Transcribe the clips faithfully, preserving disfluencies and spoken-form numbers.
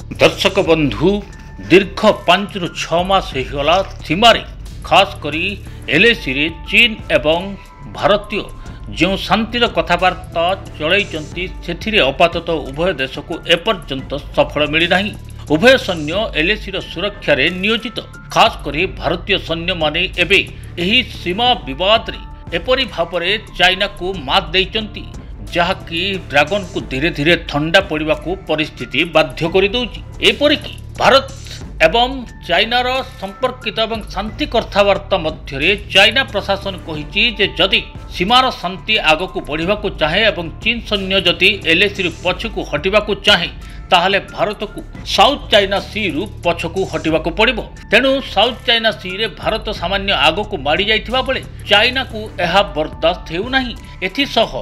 दर्शक बंधु दीर्घ पांच रु छह मास होगला सीमार खास करी एलएसी रे चीन एवं भारतीय जो शांतिर कथबार्ता चलती से अपातत उभय देश को एपर्यंत सफल मिलना। उभय सैन्य एलएसी सुरक्षा रे नियोजित खास करी भारतीय सैन्य माने एबे एही सीमा विवाद रे एपरी भाव में चाइना को मात देइचंती जहाँकि ड्रैगन को धीरे धीरे ठंडा पड़वा को परिस्थिति बाध्य कर दउची। एपरिकी भारत एवं चाइनार संपर्कित एवं शांति कथबार्ता मध्य चाइना प्रशासन कही जे जदि सीमार शांति आग को बढ़ा चाहे एवं चीन सैन्य जदि एलएसी पछकू हटिबा चाहे ताहले भारत को साउथ चाइना सी रु पछकू हटिबा पड़िबो। तेणु साउथ चाइना सी रे भारत सामान्य आग को माड़ी जाइथिबा बेले चाइना को यह बर्दाश्त हेउ नाही। एथिसह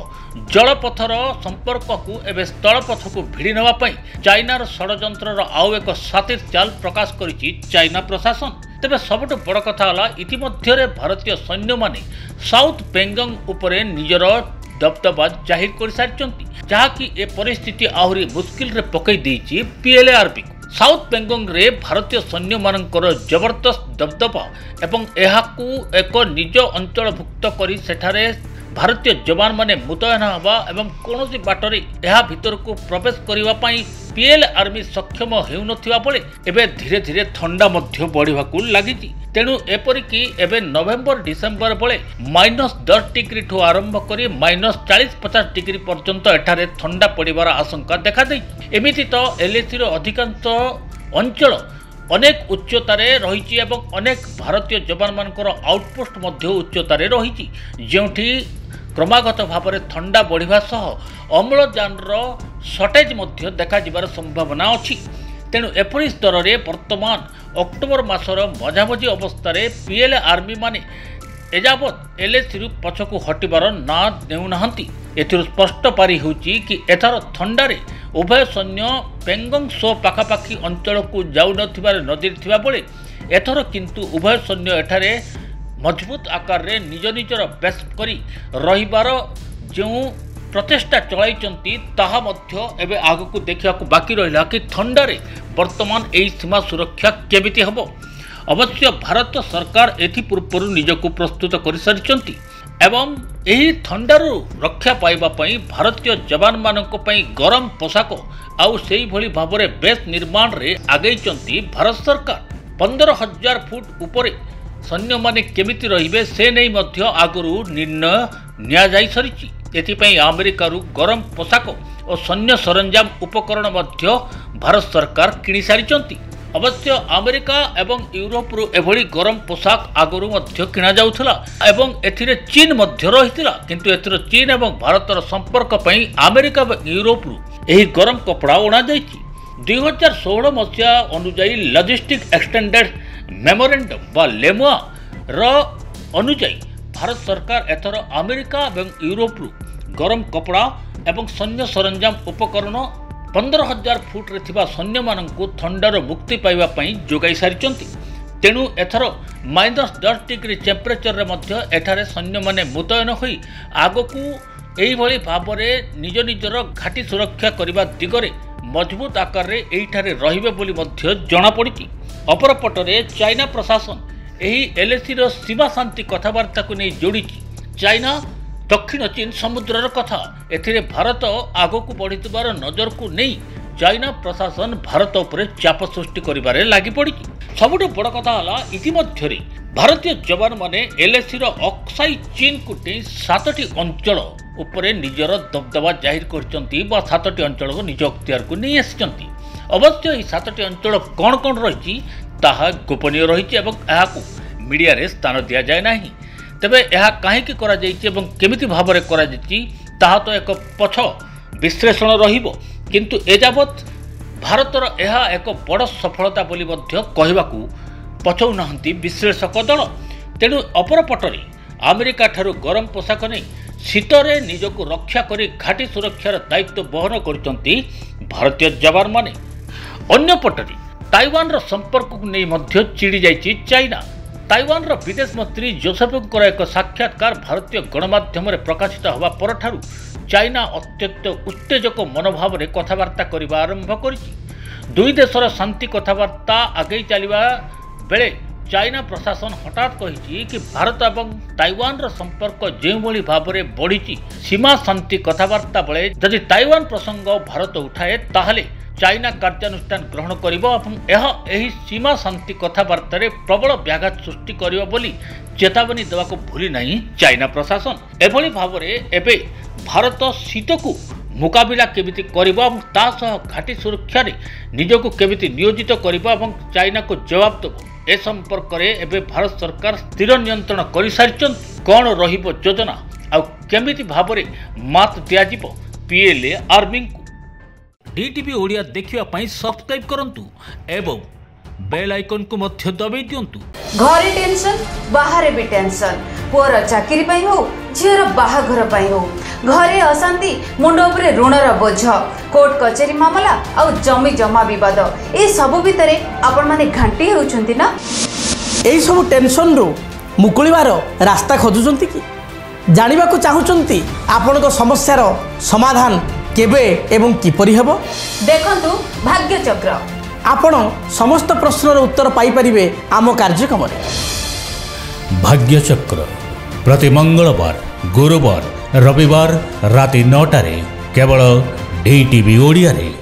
जलपथर संपर्क को एवं स्थलपथ को भिड़ी नेबा पई चाइनार षड्यंत्रर आउ एक सातिर चाल प्रकाश करिछि चाइना प्रशासन। तेबे सबटु बड़ कथा हला इतिमध्यरे भारतीय सैन्य माने साउथ पेंगोंग उपरे निजर दबदबा जाहिर कर सारिचंती जहाँकि ए परिस्थिति आहरी मुश्किल रे पकई देछि पीएलआरबी को। साउथ पेंगोंग रे भारतीय सैन्य मानकर जबरदस्त दबदबा एवं एहाकू एक निज अंचलभुक्त करी सेठारे भारतीय जवान माने मुतयन हवा एवं कौन बाटरे यह भीतर को प्रवेश करने पाई पीएल आर्मी सक्षम हेउनथिबा बेले एबे धीरे धीरे ठंडा मध्य बढ़िबाकू लागिछि। तेणु एपरिकी एबे नवेम्बर डिसेम्बर बेले माइनस दस डिग्री ठू आरंभ करी माइनस चालीस पचास डिग्री पर्यंत एठारे ठंडा पड़िबार आशंका देखा देछि। एमिति तो एलएसी रो अधिकांश अंचल अनेक उच्चतारे रही एवं अनेक भारतीय जवान मानकर आउटपोस्ट मध्य उच्चतारे रही जोठी क्रमागत भाव में ठंडा बढ़िबा सह अम्लजान सर्टेज मध्य देखा जिबार संभावना अछि। तेणु एपरी स्तर में वर्तमान अक्टोबर मासर मझामझी अवस्था पीएल आर्मी माने एजावत एलएसी रु पछकू हटिबार ना देउनाहांती। एथिरु स्पष्ट पारी होउची कि एथार ठंडारे उभय सैन्य पेंगोंग सो पाखापाखी अंचल को जाउ नथिबार नजर थिबा बेले एथर किंतु उभय सैन्य एठारे मजबूत आकार रे निज निजर बेस करी रहिबार जो प्रचेष्टा चलाइचंती ताहा मध्य एबे आगकू देखियाकू बाकी रहिला कि ठंडारे वर्तमान एई सीमा सुरक्षा केमिति हबो। अवश्य भारत सरकार एथि पूर्व निजको प्रस्तुत कर सारिचंती एवं एही ठंडारू रक्षा पाइबा पई भारतीय जवान मानक पई गरम पोशाक आउ सेही भली भाबरे बेस निर्माण रे आगैचंती भारत सरकार। पंद्रह हजार फुट उपरे सैन्य माने केमिति रहिबे से नै मध्य आगरू निर्णय निया जाई सरिछि। एथिपई अमेरिकारु गरम पोशाक और सैन्य सरंजाम उपकरण मध्य भारत सरकार किणी सारिचंती। अवश्य अमेरिका एवं यूरोप रु एभली गरम पोशाक आगरू मध्य किणा जाउथला एवं एथिरे चीन मध्य रहितला किंतु एथिर चीन एवं भारतर संपर्क पई अमेरिका एवं यूरोप रु एही गरम कपड़ा ओणा जाइछि। दुई हजार सोलह मसीहा अनुजाई लॉजिस्टिक एक्सटेंडेड मेमोरेंडम बा लेमुआ र अनुजाई भारत सरकार एथर अमेरिका एवं यूरोप रु गरम कपड़ा एवं सैन्य सरंजाम उपकरण पंद्रह हजार फुट रे थिबा सैन्य मानकू ठंडार मुक्ति पाइबा पई जोगाई सारिचंती। तेणु एथर माइनस दस डिग्री टेम्परेचर रे मध्य एठारे सैन्य माने मुतयन होई आगकू एही भली भाबरे निज निजर घाटी सुरक्षा करिबा दिगरे मजबूत आकार रे एठारे रहिबे बोली मध्य जणा पड़िछि। अपरपटरे चाइना प्रशासन एही एलएसी रो सीमा शांति कथबार्ता को नहीं जोड़िछि चाइना दक्षिण चीन समुद्रर कथा। एथिरे भारत आगकू बढ़िथिबार नजर को नहीं चाइना प्रशासन भारत उपरे चाप सृष्टि करिबारे लागि पड़िछि। सबुठु बड़ कथा हला इतिमध्यरे भारतीय जवान माने एलएसी रो अक्साई चीन को नहीं सातटी अंचल उपरे निजर दबदबा जाहिर करचंती बा सातटी अंचल को निज अख्तियार को नहीं आसिचंती। अवश्य ई सातटी अंचल कौन कौन रही ताहा गोपनीय रही एवं एहाकू मीडिया रे स्थान दिया जाए नाही। तेबे यह कहीं करा जाइछि एवं केमिति भाबरे करा जाइछि ताहा तो एक पछ विश्लेषण रहिबो किंतु एजावत भारतर यह एक बड़ सफलता बोली मध्य कहबाकू पछौ नाहंती विश्लेषक दल। तेणु अपरपटरे अमेरिका ठारू गरम पोशाक नहीं शीतरे निजको रक्षा करी घाटी सुरक्षार दायित्व बहन करचंती भारतीय जवान माने। अन्य पटरे ताइवान रो संपर्क को नहीं मध्य चिड़ी जाइछि चाइना। ताइवान रो विदेश मंत्री जोसेफंकर एक साक्षात्कार भारतीय गणमाध्यम प्रकाशित होगा परठारु चाइना अत्यंत उत्तेजक मनोभाव में कथबार्ता करने आरंभ करिछि। दुई देशर शांति कथबार्ता आगे चलवा बेले चाइना प्रशासन हठात कही कि भारत और ताइवान संपर्क जो भाव में बढ़ी सीमा शांति कथबार्ता बेले जदि ताइवान प्रसंग भारत उठाए ताहले चाइना कार्यानुष्ठान ग्रहण करिबो एवं यह एही सीमा शांति कथबार्ता प्रबल व्याघात सृष्टि करिबो बोली चेतावनी देवाको भूली नहीं चाइना प्रशासन। एभली भाव में एबे भारत शीत को मुकाबिला केमिति करिबो एवं ता सह घाटी सुरक्षा रे निजको केमिति नियोजित करिबो एवं चाइना को जवाब देबो ए संपर्क में एबे भारत सरकार स्थिर नियंत्रण कर सारिछन। कौन रहिबो योजना आ केमिति भाव में मात दियाजिबो पीएलए आर्मी को। डीटीवी ओडिया देखिवा पई सब्सक्राइब करंतु एवं बेल आइकन को मध्य दबाई दियंतु। घरे टेंशन बाहर भी टेंशन पुअर चाकरी पई हो झीर बाहाघर पई हो घरे अशांति मुंड उपरे ऋणर बोझ कोर्ट कचेरी मामला आ जमी जमा विवाद ए सब भितरे आपण माने घंटी होउछंती ना। एई सब टेंशन रो मुकुलिबार रास्ता खोजुचंती कि जानिबा को चाहुचंती आपण को समस्यार समाधान केबे एवं किपरि हेबो देखंतु भाग्य चक्र। आपण समस्त प्रश्नर उत्तर पाई परिबे आम कार्यक्रम रे। भाग्य चक्र प्रति मंगलवार गुरुवार रविवार राति नौ टारे केवल डीटीवी ओडिया रे।